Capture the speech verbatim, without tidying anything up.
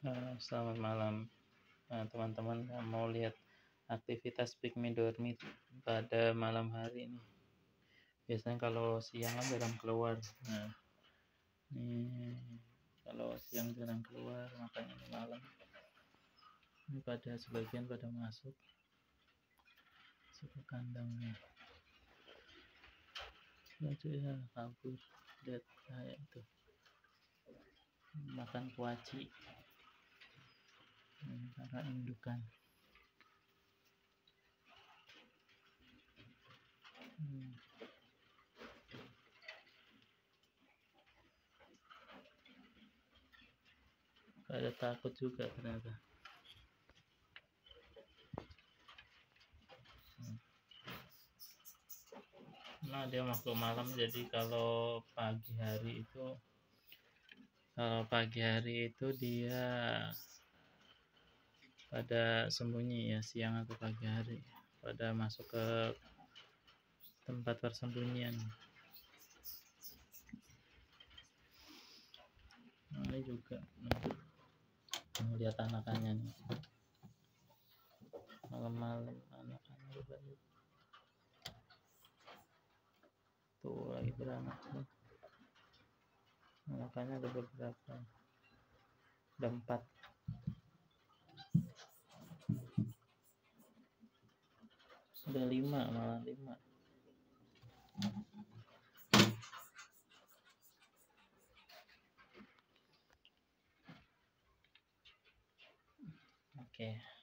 Eh, selamat malam. Nah, teman-teman yang mau lihat aktivitas pygmy dormit pada malam hari ini. Biasanya kalau siang kan jarang keluar. Nah, ini kalau siang jarang keluar, makanya ini malam. Ini pada sebagian pada masuk, masuk ke kandangnya. Lucu ya, kabur. Lihat kayak itu. Makan kuaci. Hmm, karena indukan. Hmm. Ada takut juga ternyata. Hmm. Nah, dia masuk malam, jadi kalau pagi hari itu kalau pagi hari itu dia pada sembunyi ya, siang atau pagi hari pada masuk ke tempat persembunyian. Nah, ini juga melihat anakannya nih. Malam-malam anakannya juga tuh lagi beranak nih. Anakannya ada beberapa, ada empat. Ada lima, malah lima. Oke. Okay.